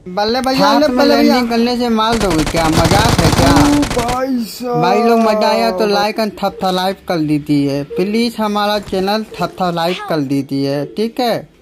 बल्ले भैया लैंडिंग करने से मार दोगे क्या? मजाक है क्या? भाई लोग मजा आया तो लाइक एंड सब्सक्राइब कर दीजिए प्लीज। हमारा चैनल सब्सक्राइब कर दीजिए, ठीक है।